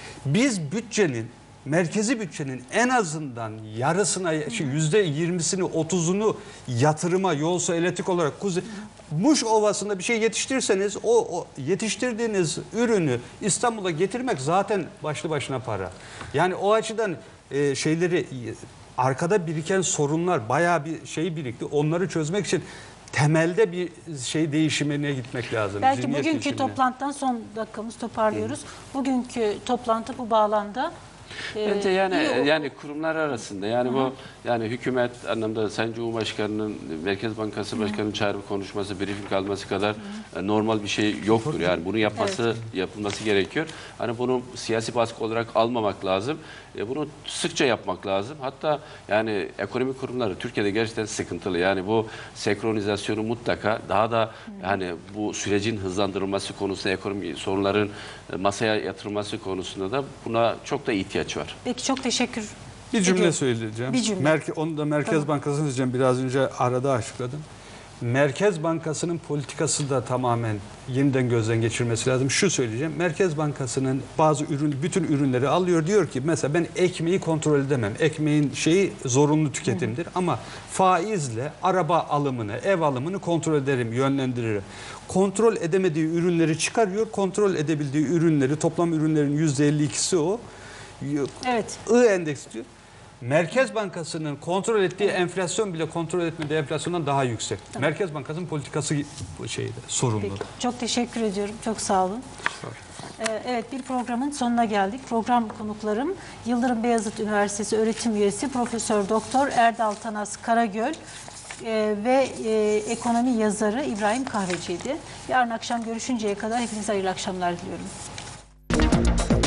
biz bütçenin, merkezi bütçenin en azından yarısına, yüzde yirmisini, otuzunu yatırıma, yol, su, elektrik olarak kuzey, Muş Ovası'nda bir şey yetiştirirseniz o, o yetiştirdiğiniz ürünü İstanbul'a getirmek zaten başlı başına para. Yani o açıdan e, şeyleri arkada biriken sorunlar bayağı bir şey birikti. Onları çözmek için temelde bir şey değişimine gitmek lazım. Belki zihniyet bugünkü değişimine. toplantıdan son dakikamız toparlıyoruz. Bugünkü toplantı bu bağlamda e, Bence yani iyi- yani kurumlar arasında yani bu yani hükümet anlamda Sayın Cumhurbaşkanı'nın, Merkez Bankası Başkanı'nın çağrı konuşması, briefing alması kadar e, normal bir şey yoktur. Yani bunu yapması yapılması gerekiyor. Hani bunu siyasi baskı olarak almamak lazım. E, bunu sıkça yapmak lazım. Hatta yani ekonomi kurumları Türkiye'de gerçekten sıkıntılı. Yani bu senkronizasyonu mutlaka daha da yani bu sürecin hızlandırılması konusunda, ekonomi sorunların e, masaya yatırılması konusunda da buna çok da ihtiyaç var. Peki çok teşekkür Bir cümle ediyorum. söyleyeceğim. Bir cümle. Merke, onu da Merkez Tamam. Bankası'nı diyeceğim. Biraz önce arada açıkladım. Merkez Bankası'nın politikası da tamamen yeniden gözden geçirmesi lazım. Şu söyleyeceğim. Merkez Bankası'nın bazı ürün, bütün ürünleri alıyor. Diyor ki mesela ben ekmeği kontrol edemem. Ekmeğin şeyi zorunlu tüketimdir. Hı hı. Ama faizle araba alımını, ev alımını kontrol ederim, yönlendiririm. Kontrol edemediği ürünleri çıkarıyor. Kontrol edebildiği ürünleri, toplam ürünlerin yüzde elli ikisi o. Evet. I endeks diyor. Merkez Bankası'nın kontrol ettiği enflasyon bile kontrol etmediği enflasyondan daha yüksek. Tamam. Merkez Bankası'nın politikası şeyde sorunlu. Peki, çok teşekkür ediyorum. Çok sağ olun. Ee, Evet, bir programın sonuna geldik. Program konuklarım Yıldırım Beyazıt Üniversitesi öğretim üyesi Profesör Doktor Erdal Tanas Karagöl e, ve e, ekonomi yazarı İbrahim Kahveci'ydi. Yarın akşam görüşünceye kadar hepinize hayırlı akşamlar diliyorum.